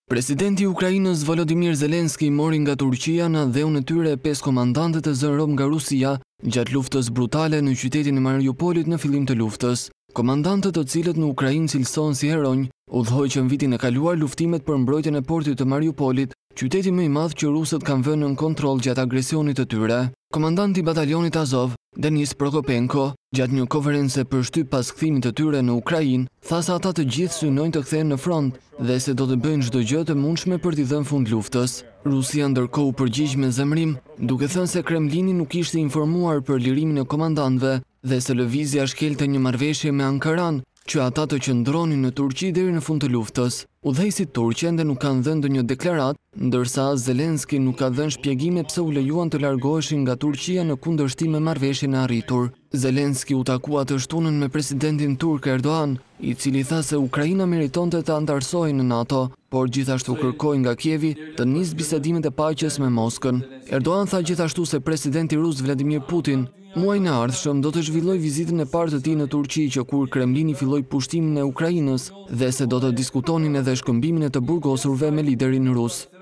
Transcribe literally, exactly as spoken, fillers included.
Presidenti i Ukrainës Volodymyr Zelensky mori nga Turqia në dheun e tyre pesë komandante të zënë rob nga Rusia gjatë luftës brutale në qytetin e Mariupolit në fillim të luftës. Komandantët, të cilët në Ukrainë cilësohen si heronj, udhëhoqën vitin e kaluar luftimet për mbrojtjen e portit të Mariupolit, qyteti më i madh që rusët kanë vënë nën kontroll gjatë agresionit të tyre. Komandanti i batalionit Azov, Denis Prokopenko, gjatë një konference për shtyp pas kthimit të tyre në Ukrainë, tha se ata të gjithë synojnë të kthehen në front dhe se do të bëjnë çdo gjë të mundshme për t'i dhënë fund luftës. Rusia ndërkohë u përgjigj me zemrim, duke thënë se Kremlini nuk ishte informuar për lirimin e komandantëve dhe se lëvizja shkelte një marrëveshje me Ankaran, që ata të qëndronin në Turqi deri në fund të luftës. Udhëheqësit turq ende nuk kanë dhënë ndonjë deklaratë, ndërsa Zelensky nuk ka dhënë shpjegime pse u lejuan të largoheshin nga Turqia në kundërshtim me marrëveshjen e arritur. Zelensky u takua të shtunën me presidentin turk Erdogan, i cili tha se Ukraina meritonte të antarësohej në NATO, por gjithashtu kërkoi nga Kievi të nisë bisedimet e paqes me Moskën. Erdogan tha gjithashtu se presidenti rus Vladimir Putin muajin e ardhshëm do të zhvillojë vizitën e parë të tij në Turqi që kur Kremlini filloi pushtimin e Ukrainës dhe se do të diskutonin edhe shkëmbimin e të burgosurve me liderin rus.